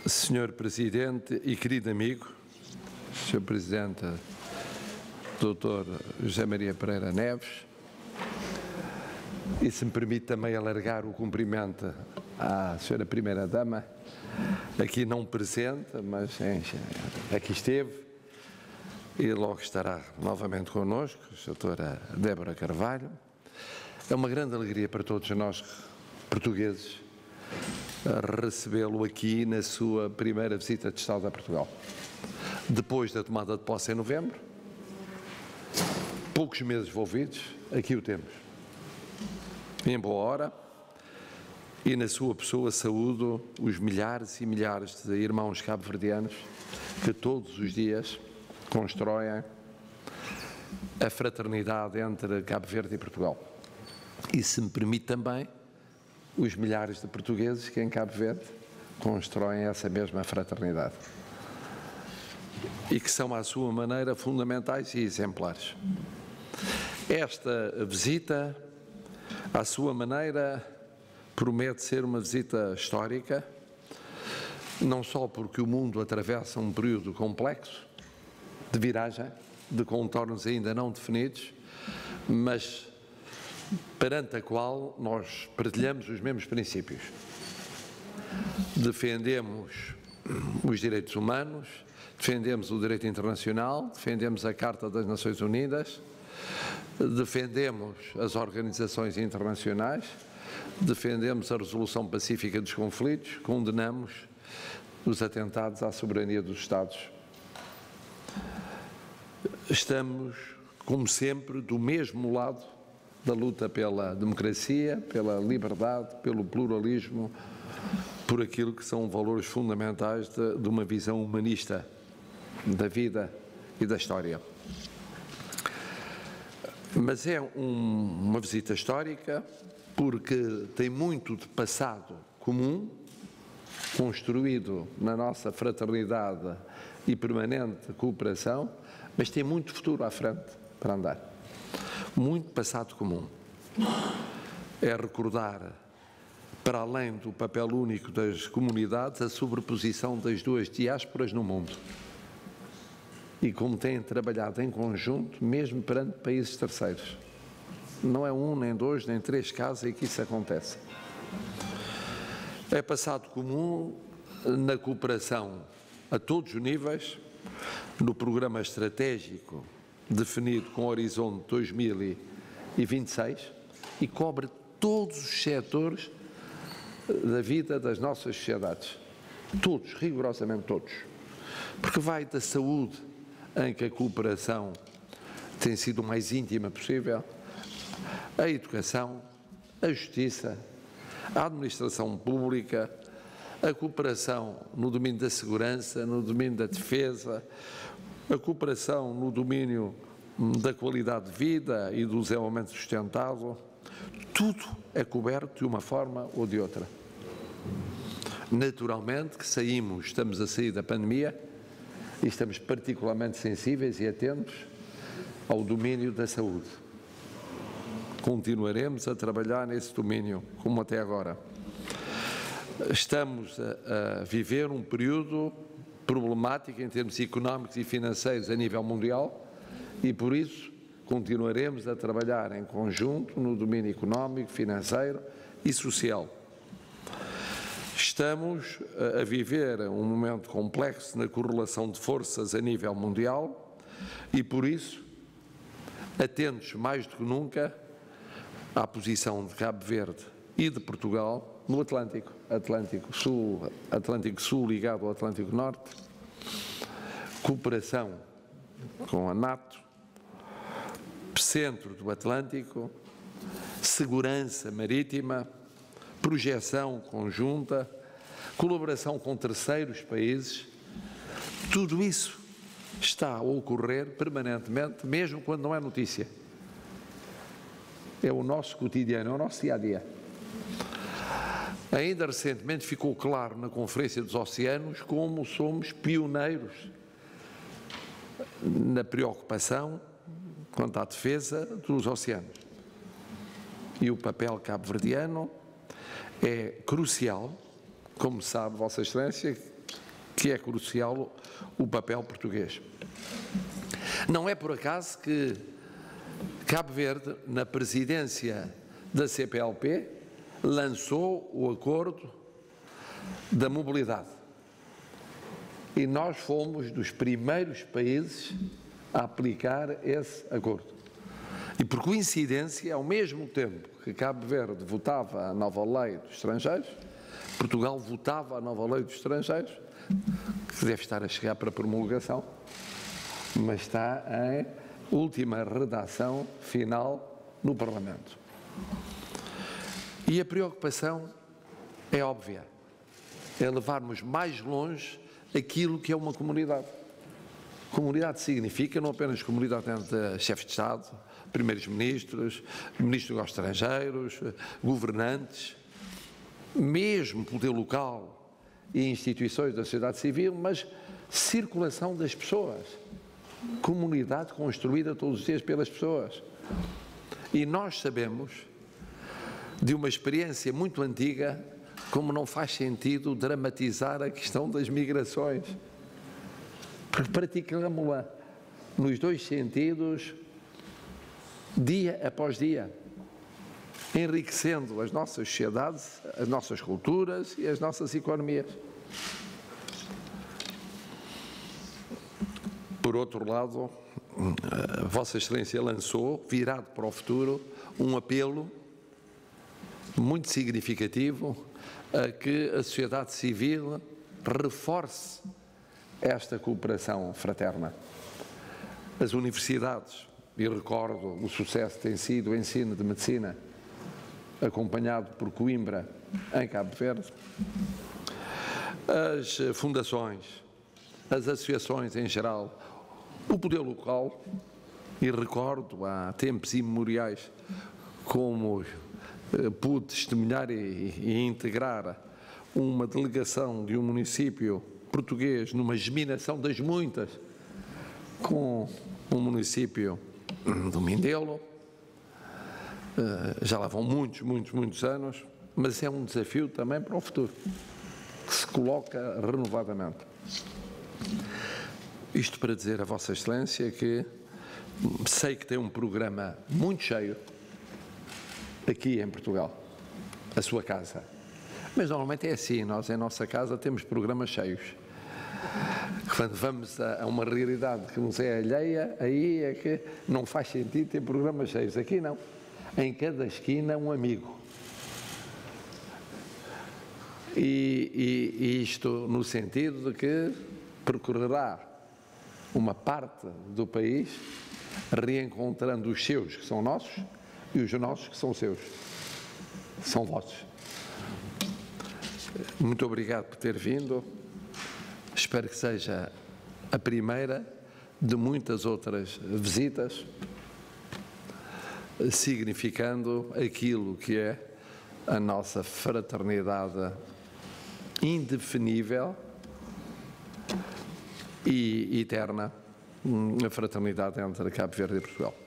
Senhor Presidente e querido amigo, Sr. Presidente Dr. José Maria Pereira Neves, e se me permite também alargar o cumprimento à Sra. Primeira-Dama, aqui não presente, mas aqui esteve e logo estará novamente connosco, a Dra. Débora Carvalho. É uma grande alegria para todos nós, portugueses, recebê-lo aqui na sua primeira visita de Estado a Portugal. Depois da tomada de posse em novembro, poucos meses envolvidos, aqui o temos. Em boa hora, e na sua pessoa saúdo os milhares e milhares de irmãos cabo-verdianos que todos os dias constroem a fraternidade entre Cabo Verde e Portugal. E, se me permite também, os milhares de portugueses que em Cabo Verde constroem essa mesma fraternidade e que são, à sua maneira, fundamentais e exemplares. Esta visita, à sua maneira, promete ser uma visita histórica, não só porque o mundo atravessa um período complexo de viragem, de contornos ainda não definidos, mas perante a qual nós partilhamos os mesmos princípios. Defendemos os direitos humanos, defendemos o direito internacional, defendemos a Carta das Nações Unidas, defendemos as organizações internacionais, defendemos a resolução pacífica dos conflitos, condenamos os atentados à soberania dos Estados. Estamos, como sempre, do mesmo lado da luta pela democracia, pela liberdade, pelo pluralismo, por aquilo que são valores fundamentais de uma visão humanista da vida e da história. Mas é uma visita histórica porque tem muito de passado comum, construído na nossa fraternidade e permanente cooperação, mas tem muito futuro à frente para andar. Muito passado comum. É recordar, para além do papel único das comunidades, a sobreposição das duas diásporas no mundo. E como têm trabalhado em conjunto, mesmo perante países terceiros. Não é um, nem dois, nem três casos em que isso acontece. É passado comum na cooperação a todos os níveis, no programa estratégico definido com o horizonte 2026 e cobre todos os setores da vida das nossas sociedades. Todos, rigorosamente todos. Porque vai da saúde, em que a cooperação tem sido o mais íntima possível, a educação, a justiça, a administração pública, a cooperação no domínio da segurança, no domínio da defesa, a cooperação no domínio da qualidade de vida e do desenvolvimento sustentável, tudo é coberto de uma forma ou de outra. Naturalmente que estamos a sair da pandemia e estamos particularmente sensíveis e atentos ao domínio da saúde. Continuaremos a trabalhar nesse domínio, como até agora. Estamos a viver um período problemática em termos económicos e financeiros a nível mundial e, por isso, continuaremos a trabalhar em conjunto no domínio económico, financeiro e social. Estamos a viver um momento complexo na correlação de forças a nível mundial e, por isso, atentos mais do que nunca à posição de Cabo Verde e de Portugal no Atlântico Sul ligado ao Atlântico Norte, cooperação com a NATO, centro do Atlântico, segurança marítima, projeção conjunta, colaboração com terceiros países, tudo isso está a ocorrer permanentemente, mesmo quando não é notícia. É o nosso cotidiano, é o nosso dia-a-dia. Ainda recentemente ficou claro na Conferência dos Oceanos como somos pioneiros na preocupação quanto à defesa dos oceanos. E o papel cabo-verdiano é crucial, como sabe Vossa Excelência, que é crucial o papel português. Não é por acaso que Cabo Verde, na presidência da CPLP, lançou o acordo da mobilidade. E nós fomos dos primeiros países a aplicar esse acordo. E por coincidência, ao mesmo tempo que Cabo Verde votava a nova lei dos estrangeiros, Portugal votava a nova lei dos estrangeiros, que deve estar a chegar para promulgação, mas está em última redação final no Parlamento. E a preocupação é óbvia, é levarmos mais longe aquilo que é uma comunidade. Comunidade significa não apenas comunidade entre chefes de Estado, primeiros-ministros, ministros dos estrangeiros, governantes, mesmo poder local e instituições da sociedade civil, mas circulação das pessoas. Comunidade construída todos os dias pelas pessoas. E nós sabemos de uma experiência muito antiga como não faz sentido dramatizar a questão das migrações. Praticamos-la nos dois sentidos, dia após dia, enriquecendo as nossas sociedades, as nossas culturas e as nossas economias. Por outro lado, Vossa Excelência lançou, virado para o futuro, um apelo muito significativo a que a sociedade civil reforce esta cooperação fraterna. As universidades, e recordo o sucesso que tem sido o ensino de medicina, acompanhado por Coimbra, em Cabo Verde, as fundações, as associações em geral, o poder local, e recordo há tempos imemoriais como pude testemunhar e integrar uma delegação de um município português numa geminação das muitas com um município do Mindelo. Já lá vão muitos anos, mas é um desafio também para o futuro, que se coloca renovadamente. Isto para dizer a Vossa Excelência que sei que tem um programa muito cheio aqui em Portugal, a sua casa. Mas normalmente é assim, nós em nossa casa temos programas cheios. Quando vamos a uma realidade que nos é alheia, aí é que não faz sentido ter programas cheios. Aqui não. Em cada esquina um amigo. E isto no sentido de que percorrerá uma parte do país reencontrando os seus, que são nossos, e os nossos, que são seus. São vossos. Muito obrigado por ter vindo. Espero que seja a primeira de muitas outras visitas, significando aquilo que é a nossa fraternidade indefinível e eterna, a fraternidade entre Cabo Verde e Portugal.